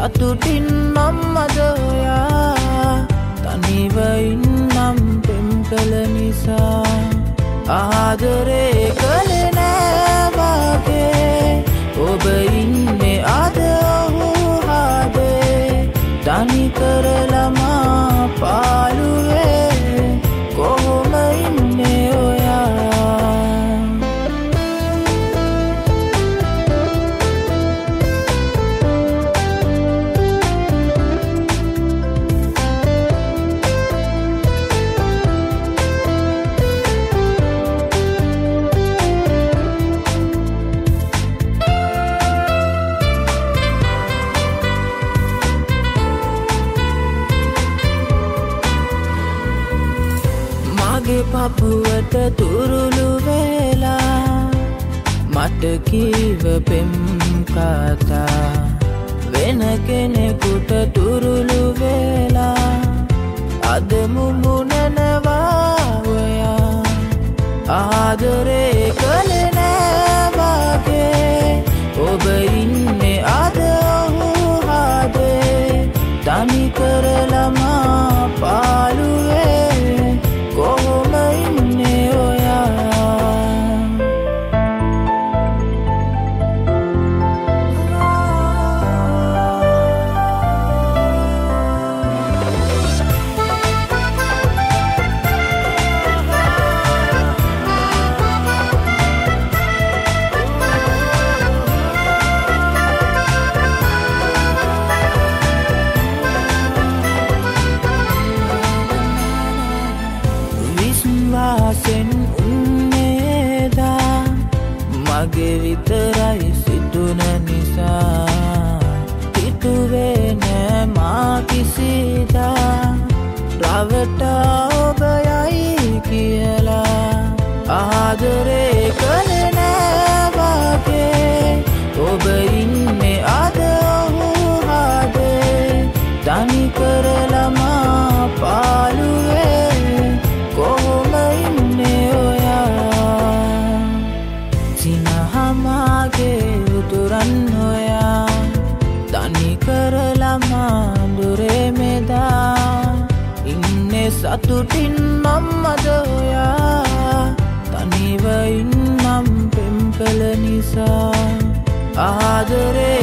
සතුටින් මම්මද ඔයා තනිව ඉන්නම් පෙම් කළ නිසා ආදරේ කළේ නෑ වගේ ඔබ ඉන්නේ අද ඔහු හදේ තනි කරලමා පාළුවේ කොහොම ඉන්නේ ඔයා පපුවට තුරුළු වෙලා මට කීව පෙම් කතා වෙන කෙනෙකුට තුරුළු වෙලා අද මුමුණනවා ඔයා ආදරේ කළේ නෑ වගේ ඔබ ඉන්නේ අද ඔහු හදේ තනි කරලමා පාළුවේ කොහොම ඉන්නේ ඔයා විශ්වාසෙන් උන්නේදා මගේ විතරයි සිදුන නිසා හිතුවේ නෑ මා කිසිදා රවටා ඔබ යයි කියලා ආදරේ කළේ නෑ වගේ ඔබ ඉන්නේ අද ඔහු හදේ තනි කරලමා පාළුවේ කොහොම ඉන්නේ ඔයා සිනහමාගේ උතුරන් ඔයා තනි කරලමා දුරේ මෙදා ඉන්නේ සතුටින් මම්මද ඔයා තනිව ඉන්නම් පෙම් කළ නිසා ආදරේ